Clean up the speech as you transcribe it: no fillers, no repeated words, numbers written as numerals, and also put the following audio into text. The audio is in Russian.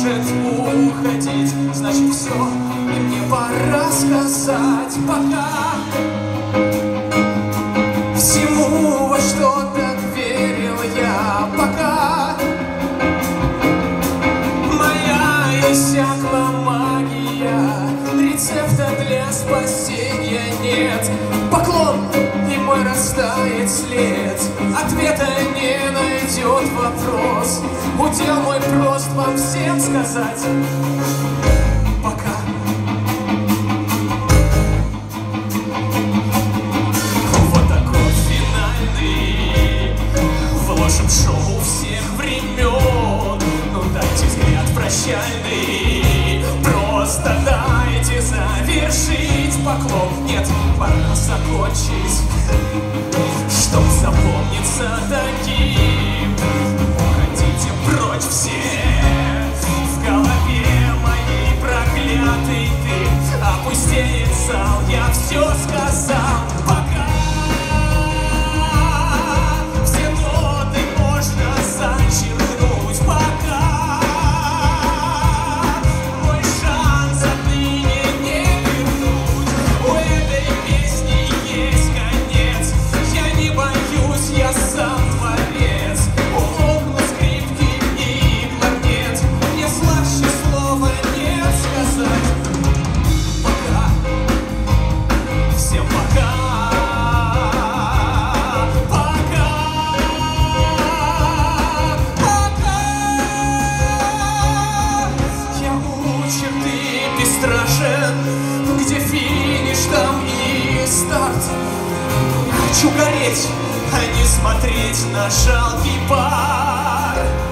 может уходить, значит все, и мне пора сказать пока. Всему, во что так верил я, пока моя иссякла магия, рецепта для спасения нет. Поклон, и мой растает след, ответа не найдет вопрос. Удел мой прост вам всем сказать пока. Вот такой финальный в ложном шоу всех времен. Ну дайте взгляд прощальный, просто дайте завершить поклон. Нет, пора закончить, чтоб запомниться таким. Уходите прочь все, в голове моей проклятый ты. Опустеет зал, я все сказал пока. Все ноты можно зачеркнуть пока. Мой шанс отныне не вернуть. У этой песни есть конец. Я не боюсь, я сам творец. Умолкну скрипки и кларнет. Мне слаще слова нет сказать пока. Всем пока. Пока. Пока. Я у черты бесстрашен, где финиш, там и старт. Хочу гореть, а не смотреть на жалкий пар.